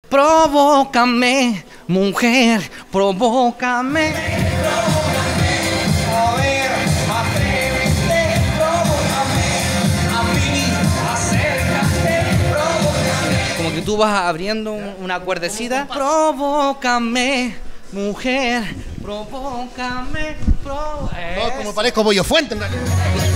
Provócame, mujer, provócame. A ver, atrévete, provócame. A mí, acércate, provócame. Como que tú vas abriendo una cuerdecita. Provócame, mujer, provócame, provócame. No, como parezco Pollo Fuente en realidad.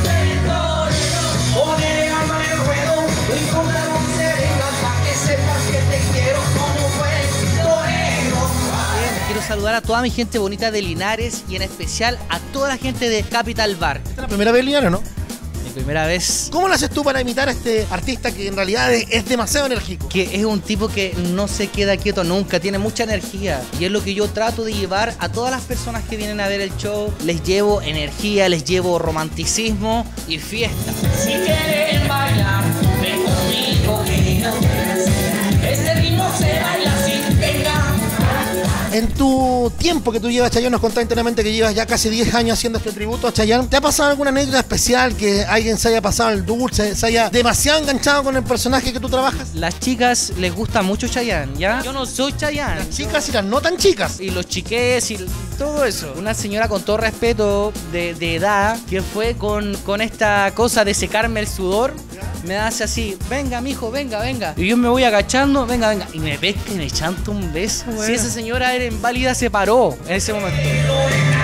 Pone alma en el ruedo, no importa dónde se venga, para que sepas que te quiero como buen torero. Quiero saludar a toda mi gente bonita de Linares y en especial a toda la gente de Capital Bar. ¿Esta es la primera vez, Liliana, no? Mi primera vez. ¿Cómo lo haces tú para imitar a este artista que en realidad es demasiado enérgico? Que es un tipo que no se queda quieto nunca, tiene mucha energía y es lo que yo trato de llevar a todas las personas que vienen a ver el show. Les llevo energía, les llevo romanticismo y fiesta. Si quieren bailar, ven conmigo, niño. Este ritmo se baila así, venga. En tu tiempo que tú llevas, Chayanne, nos contás internamente que llevas ya casi 10 años haciendo este tributo a Chayanne. ¿Te ha pasado alguna anécdota especial que alguien se haya pasado el dulce, se haya demasiado enganchado con el personaje que tú trabajas? Las chicas les gusta mucho Chayanne, ¿ya? Yo no soy Chayanne. Las chicas y las no tan chicas. Y los chiques y todo eso. Una señora con todo respeto de edad que fue con esta cosa de secarme el sudor. Me hace así, venga mijo, venga, venga. Y yo me voy agachando, venga, venga. Y me pesca y me chanta un beso, güey. Si esa señora era inválida, se paró en ese momento.